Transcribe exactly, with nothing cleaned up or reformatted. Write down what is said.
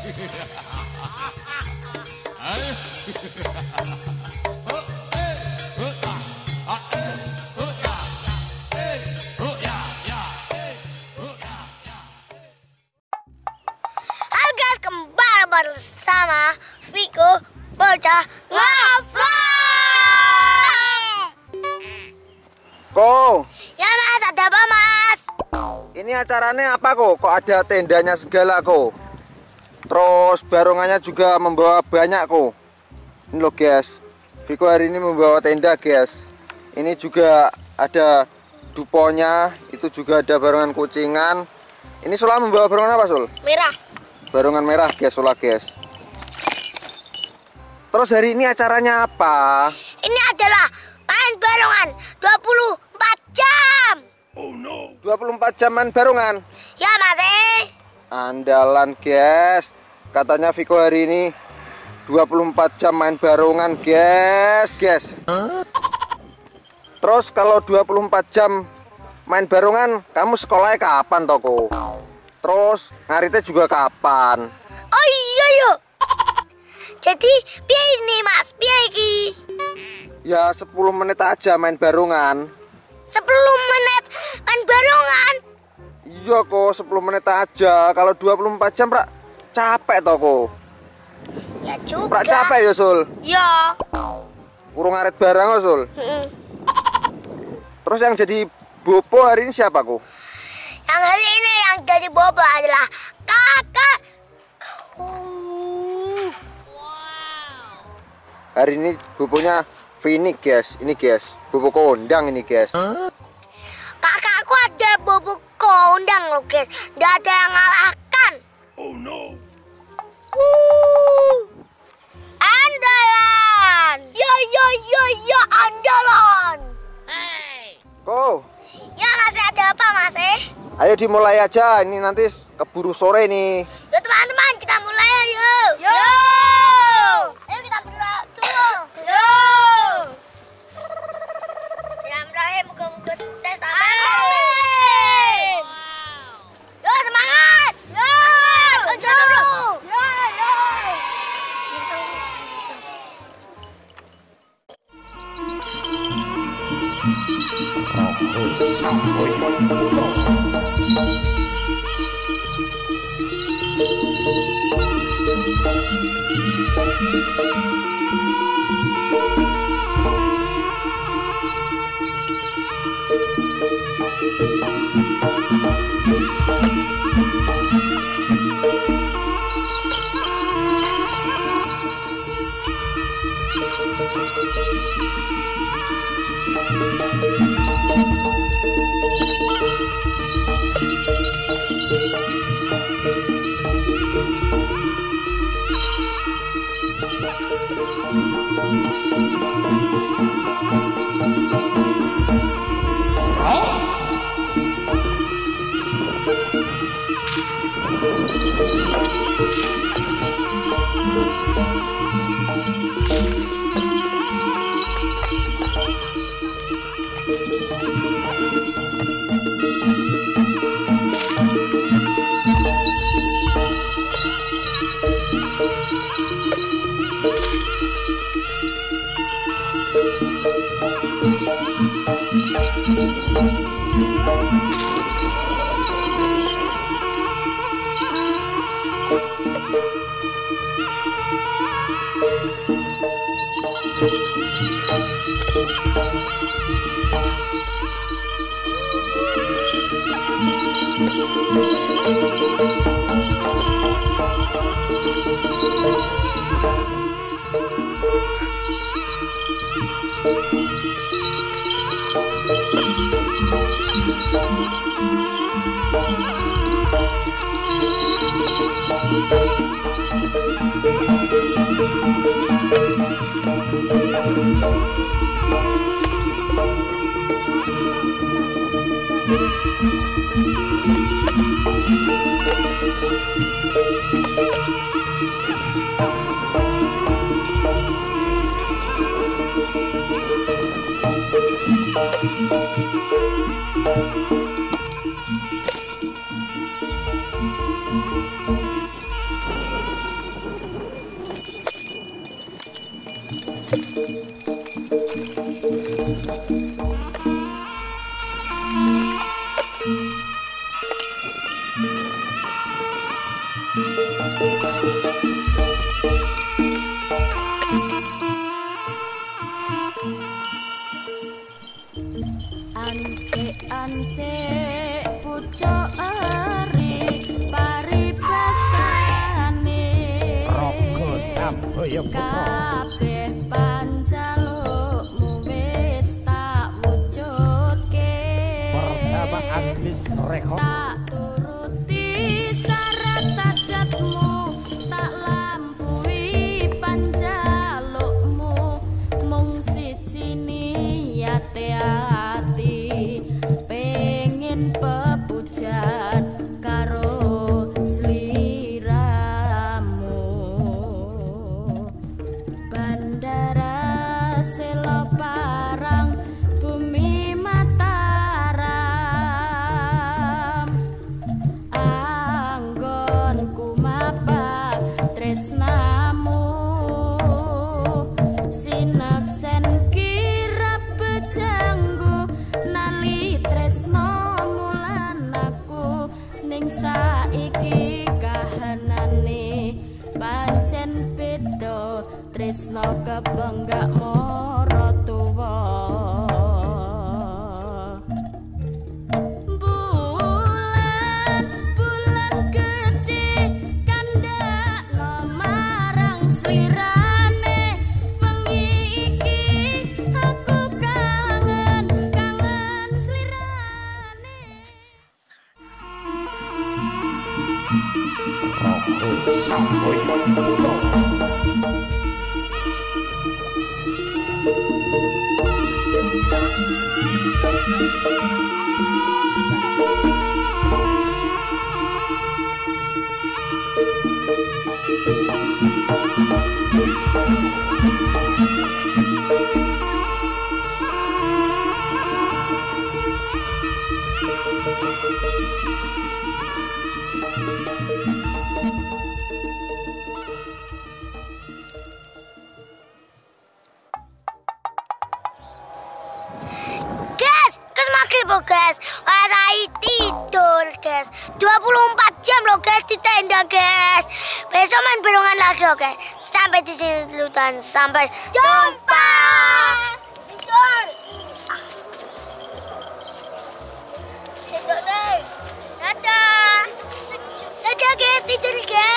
Halo guys, kembali bersama Viko Bocah Ngevlog. Ko, Ya mas, ada apa mas? ini acaranya apa kok? Kok ada tendanya segala kok? Terus barongannya juga membawa banyak kok. Ini loh guys, Viko hari ini membawa tenda guys. Ini juga ada duponya, itu juga ada barongan kucingan. Ini Sula membawa barongan apa Sul? Merah. Barongan merah guys, Sula guys. Terus hari ini acaranya apa? Ini adalah main barongan dua puluh empat jam. dua puluh empat jaman barongan. Ya mas eh. Andalan guys. Katanya Viko hari ini dua puluh empat jam main barongan guys, guys. Terus kalau dua puluh empat jam main barongan, kamu sekolahnya kapan toko? Terus ngaritnya juga kapan? Oh iya yo. Jadi piye ini mas, piye iki? Ya sepuluh menit aja main barongan. sepuluh menit main barongan. Iya kok sepuluh menit aja. Kalau dua puluh empat jam rak capek toko. Ya juga. Rak capek ya Sul. Ya. Urung ngarit barang kok Sul. Mm-mm. Terus yang jadi bobo hari ini siapa kok? Yang hari ini yang jadi bobo adalah kakak. Hari ini bobonya Vini guys. Ini guys, bobo kondang ini guys. Kakakku ada bobo kondang loh guys. Nggak ada yang ngalahkan. Oh no. Uh, andalan. Yo yo yo yo andalan. Ko, Ya masih ada apa mas eh? ayo dimulai aja. Ini nanti keburu sore nih. Yuk teman-teman kita mulai yuk. Yo. Ayo kita berdoa dulu. Yo. Bismillahirrahmanirrahim. Moga-moga sukses. Amin. Yo semangat. Yo. Lanjut dulu. Yo yo. Ante pucuk eri paribasane Raga Sabaya Putra kabeh panjalukmu wis tak wujudke Persamaan wis rekod tak turuti syarat adatmu tak lampaui panjalukmu mung siji niate ati pengen pepujan karo sliramu Bandara Selo Parang Bumi Mataram anggonku mapak tresnamu sineksen kirap bejanggu nali tresno mulan aku ning saiki kahanane pancen beda tresno kepenggak mara tuwa bulan bulan gede kandakno marang slirane wengi iki aku kangen kangen slirane Raga Sabaya Putra Guys, guys maghrib loh guys. Warai tidur guys. dua puluh empat jam loh guys di tenda guys. Besok main berongan lagi oke. Okay? Sampai di sini dulu dan sampai jumpa. Tidur. Tidur deh. Dadah. Dadah guys, tidur guys.